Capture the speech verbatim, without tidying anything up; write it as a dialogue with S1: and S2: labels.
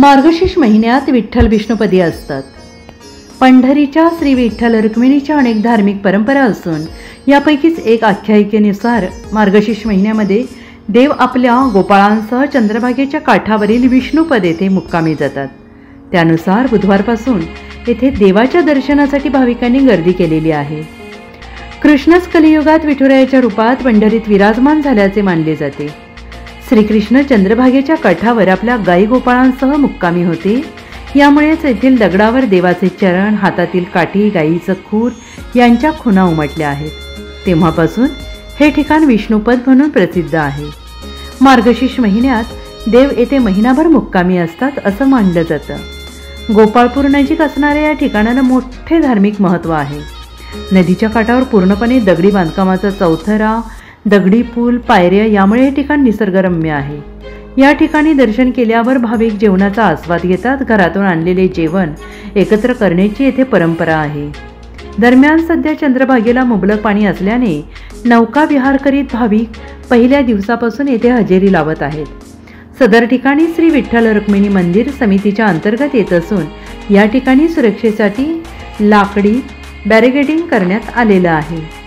S1: मार्गशीर्ष महिन्यात विठ्ठल विष्णुपदी असतात। पंढरीच्या श्री विठ्ठल रुक्मिणीच्या अनेक धार्मिक परंपरा असून यापैकीच एक आख्यायिकेनुसार मार्गशीर्ष महिन्यामध्ये देव आपल्या गोपाळांसह चंद्रभागेच्या काठावरील विष्णुपद येथे मुक्कामी जातात। त्यानुसार बुधवारपासून येथे देवाच्या दर्शनासाठी भाविकांनी गर्दी केलेली आहे। कृष्णच कलियुगात विठुरायाच्या रूपात पंढरीत विराजमान झाल्याचे मानले जाते। श्रीकृष्ण चंद्रभागेच्या काठावर आपल्या गाई गोपाळांसह मुक्कामी होते। यामुळेच येथील दगडावर देवाचे चरण, हातातील काठी, गायीचं खूर यांच्या खुणा उमटल्या आहेत। तेव्हापासून हे ठिकाण विष्णुपद म्हणून प्रसिद्ध आहे। मार्गशीर्ष महिन्यात देव येथे महिनाभर मुक्कामी असतात असं मानलं जातं। गोपाळपूर नजीक असणाऱ्या या ठिकाणाला मोठे धार्मिक महत्त्व आहे। नदीच्या काठावर पूर्णपणे दगडी बांधकामाचा चौथरा, दगडी पूल, पायऱ्या यामुळे हे ठिकाण निसर्गरम्य आहे। या ठिकाणी दर्शन केल्यावर भाविक जेवणाचा आस्वाद घेतात। घरातून आणलेले जेवण एकत्र करण्याची येथे परंपरा आहे। दरम्यान सध्या चंद्रभागेला मुबलक पाणी असल्याने नौका विहार करीत भाविक पहिल्या दिवसापासून येथे हजेरी लावत आहेत। सदर ठिकाणी श्री विठ्ठल रुक्मिणी मंदिर समितीच्या अंतर्गत येत असून या ठिकाणी सुरक्षेसाठी लाकडी बॅरिकेडिंग करण्यात आलेलं आहे।